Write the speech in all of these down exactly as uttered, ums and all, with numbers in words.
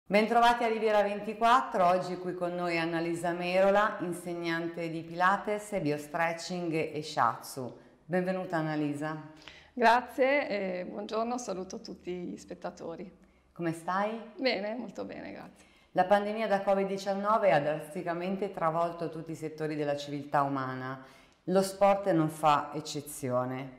Bentrovati a Riviera ventiquattro, oggi qui con noi Annalisa Merola, insegnante di Pilates, Biostretching e Shiatsu. Benvenuta Annalisa. Grazie e buongiorno, saluto tutti gli spettatori. Come stai? Bene, molto bene, grazie. La pandemia da Covid diciannove ha drasticamente travolto tutti i settori della civiltà umana. Lo sport non fa eccezione.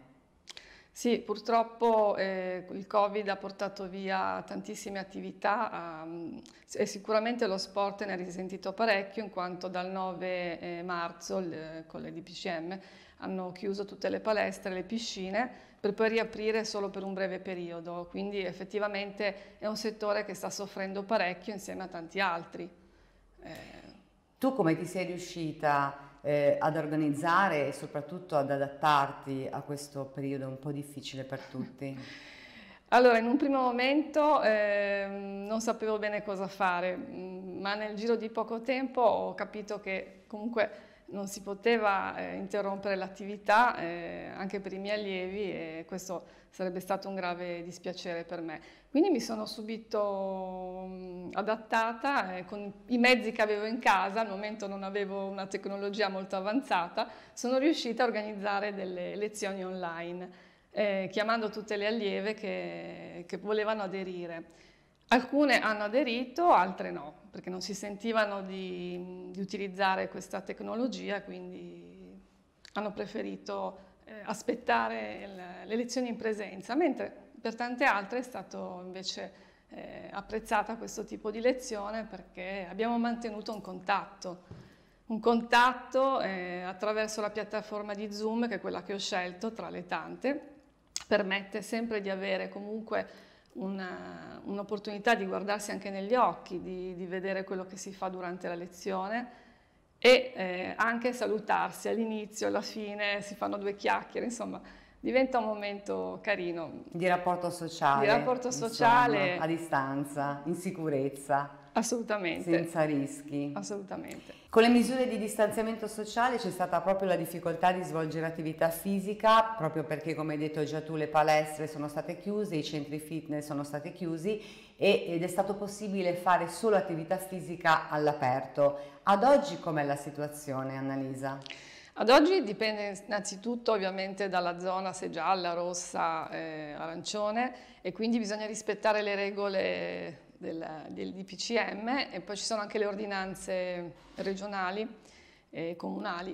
Sì, purtroppo eh, il Covid ha portato via tantissime attività um, e sicuramente lo sport ne ha risentito parecchio, in quanto dal nove eh, marzo il, con le D P C M hanno chiuso tutte le palestre e le piscine per poi riaprire solo per un breve periodo, quindi effettivamente è un settore che sta soffrendo parecchio insieme a tanti altri. Eh, Tu come ti sei riuscita eh, ad organizzare e soprattutto ad adattarti a questo periodo un po' difficile per tutti? Allora, in un primo momento eh, non sapevo bene cosa fare, ma nel giro di poco tempo ho capito che comunque non si poteva eh, interrompere l'attività eh, anche per i miei allievi, e questo sarebbe stato un grave dispiacere per me. Quindi mi sono subito mh, adattata eh, con i mezzi che avevo in casa. Al momento non avevo una tecnologia molto avanzata, sono riuscita a organizzare delle lezioni online. Eh, chiamando tutte le allieve che, che volevano aderire. Alcune hanno aderito, altre no, perché non si sentivano di, di utilizzare questa tecnologia, quindi hanno preferito eh, aspettare il, le lezioni in presenza, mentre per tante altre è stato invece eh, apprezzata questo tipo di lezione, perché abbiamo mantenuto un contatto. Un contatto eh, attraverso la piattaforma di Zoom, che è quella che ho scelto tra le tante, permette sempre di avere comunque un'opportunità di guardarsi anche negli occhi, di, di vedere quello che si fa durante la lezione e eh, anche salutarsi all'inizio, alla fine, si fanno due chiacchiere, insomma diventa un momento carino. Di rapporto sociale. Di rapporto sociale. Insomma, a distanza, in sicurezza. Assolutamente. Senza rischi. Assolutamente. Con le misure di distanziamento sociale c'è stata proprio la difficoltà di svolgere attività fisica, proprio perché, come hai detto già tu, le palestre sono state chiuse, i centri fitness sono stati chiusi ed è stato possibile fare solo attività fisica all'aperto. Ad oggi com'è la situazione, Annalisa? Ad oggi dipende innanzitutto ovviamente dalla zona, se gialla, rossa, eh, arancione, e quindi bisogna rispettare le regole del, del D P C M, e poi ci sono anche le ordinanze regionali e comunali.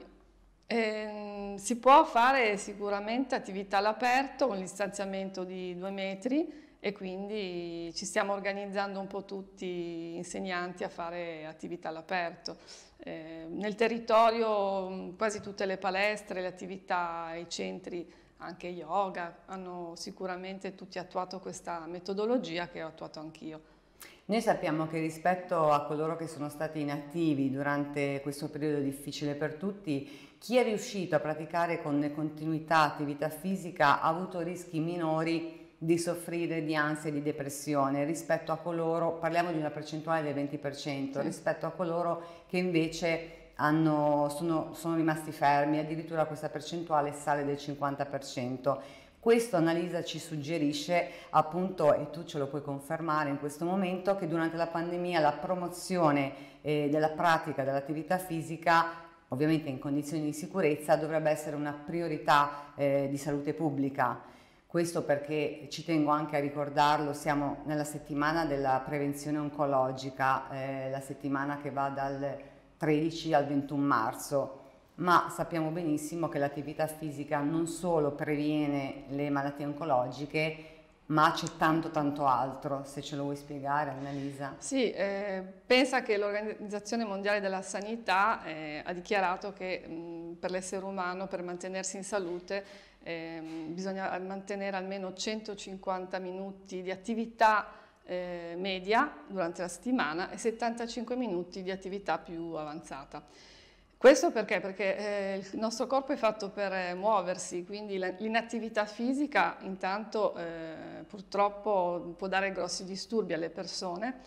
E, si può fare sicuramente attività all'aperto con il distanziamento di due metri, e quindi ci stiamo organizzando un po' tutti insegnanti a fare attività all'aperto. Eh, nel territorio quasi tutte le palestre, le attività, i centri, anche yoga, hanno sicuramente tutti attuato questa metodologia che ho attuato anch'io. Noi sappiamo che rispetto a coloro che sono stati inattivi durante questo periodo difficile per tutti, chi è riuscito a praticare con continuità attività fisica ha avuto rischi minori di soffrire di ansia e di depressione rispetto a coloro, parliamo di una percentuale del venti per cento, sì, rispetto a coloro che invece hanno, sono, sono rimasti fermi, addirittura questa percentuale sale del cinquanta per cento. Questo, Annalisa, ci suggerisce appunto, e tu ce lo puoi confermare in questo momento, che durante la pandemia la promozione eh, della pratica dell'attività fisica, ovviamente in condizioni di sicurezza, dovrebbe essere una priorità eh, di salute pubblica. Questo perché, ci tengo anche a ricordarlo, siamo nella settimana della prevenzione oncologica, eh, la settimana che va dal tredici al ventuno marzo, ma sappiamo benissimo che l'attività fisica non solo previene le malattie oncologiche, ma c'è tanto tanto altro. Se ce lo vuoi spiegare, Annalisa? Sì, eh, pensa che l'Organizzazione Mondiale della Sanità eh, ha dichiarato che mh, per l'essere umano, per mantenersi in salute, eh, bisogna mantenere almeno centocinquanta minuti di attività eh, media durante la settimana e settantacinque minuti di attività più avanzata. Questo perché? Perché eh, il nostro corpo è fatto per eh, muoversi, quindi l'inattività fisica intanto eh, purtroppo può dare grossi disturbi alle persone,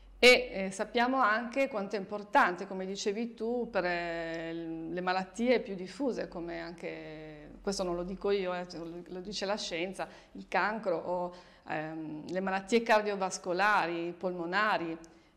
e eh, sappiamo anche quanto è importante, come dicevi tu, per eh, le malattie più diffuse, come anche, questo non lo dico io, eh, lo dice la scienza, il cancro o ehm, le malattie cardiovascolari, polmonari.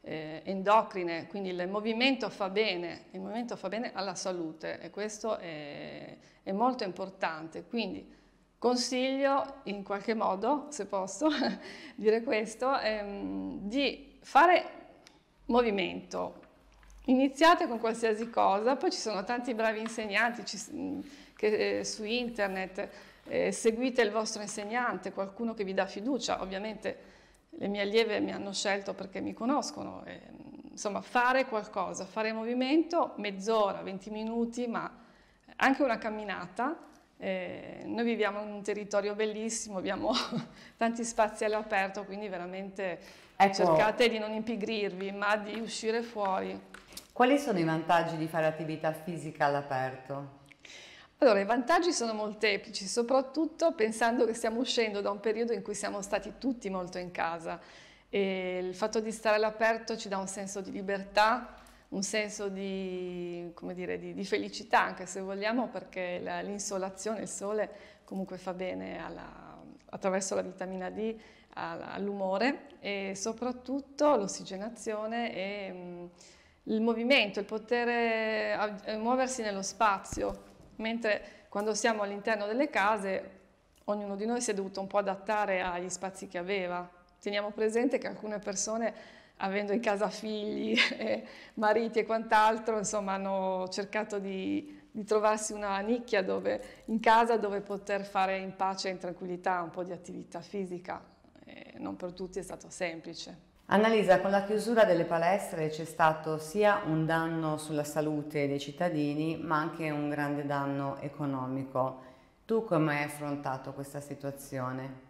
eh, endocrine, quindi il movimento fa bene, il movimento fa bene alla salute e questo è, è molto importante. Quindi consiglio in qualche modo, se posso dire questo, ehm, di fare movimento. Iniziate con qualsiasi cosa, poi ci sono tanti bravi insegnanti ci, che, eh, su internet, eh, seguite il vostro insegnante, qualcuno che vi dà fiducia. Ovviamente le mie allieve mi hanno scelto perché mi conoscono, eh, insomma fare qualcosa, fare movimento, mezz'ora, venti minuti, ma anche una camminata. Eh, noi viviamo in un territorio bellissimo, abbiamo tanti spazi all'aperto, quindi veramente ecco, cercate di non impigrirvi, ma di uscire fuori. Quali sono i vantaggi di fare attività fisica all'aperto? Allora, i vantaggi sono molteplici, soprattutto pensando che stiamo uscendo da un periodo in cui siamo stati tutti molto in casa. E il fatto di stare all'aperto ci dà un senso di libertà, un senso di, come dire, di, di felicità, anche se vogliamo, perché l'insolazione, il sole comunque fa bene alla, attraverso la vitamina D all'umore e soprattutto l'ossigenazione e mh, il movimento, il poter eh, muoversi nello spazio, mentre quando siamo all'interno delle case ognuno di noi si è dovuto un po' adattare agli spazi che aveva. Teniamo presente che alcune persone, avendo in casa figli, eh, mariti e quant'altro, insomma, hanno cercato di, di trovarsi una nicchia dove, in casa dove poter fare in pace e in tranquillità un po' di attività fisica. Eh, non per tutti è stato semplice. Annalisa, con la chiusura delle palestre c'è stato sia un danno sulla salute dei cittadini, ma anche un grande danno economico. Tu come hai affrontato questa situazione?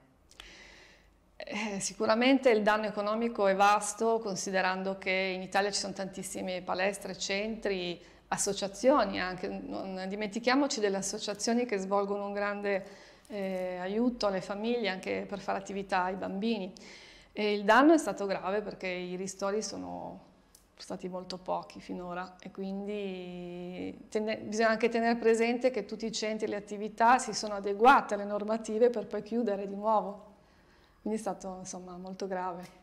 Eh, sicuramente il danno economico è vasto, considerando che in Italia ci sono tantissime palestre, centri, associazioni anche. Non dimentichiamoci delle associazioni che svolgono un grande eh, aiuto alle famiglie anche per fare attività ai bambini. E il danno è stato grave perché i ristori sono stati molto pochi finora e quindi bisogna anche tenere presente che tutti i centri e le attività si sono adeguate alle normative per poi chiudere di nuovo. Quindi è stato insomma molto grave.